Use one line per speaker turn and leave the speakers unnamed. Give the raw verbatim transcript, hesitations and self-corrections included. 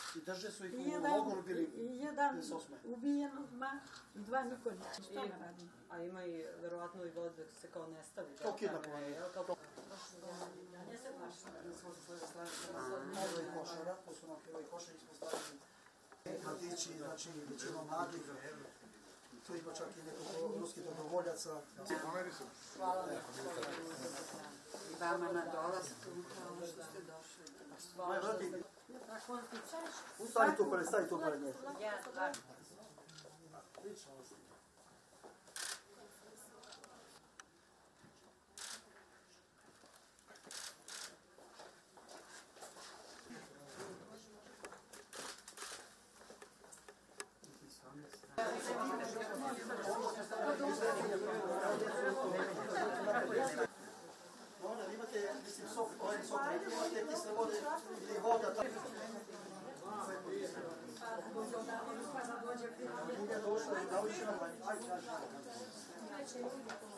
I drže su ih
I
u logoru bili
i jedan
devedeset osme.
ubijen odmah, i dva Nikolića. Šta ne radim?
A ima i verovatno i vod da se kao ne stavi.
Kao kidnapovanje.
Kao...
Ovo je košara, to su nam ovo košari smo stavili. Mladići, znači većinom mladih. Tu ima čak i nekog ruskih dobrovoljaca.
Hvala
i vama na dolasku, kao što ste došli.
Stavi tu pored, stavi tu pored nje. Možda imate, mislim, sok, ovaj sok, imate kisle vode ili voda. Nije došla, da li će nam, ajde, ajde.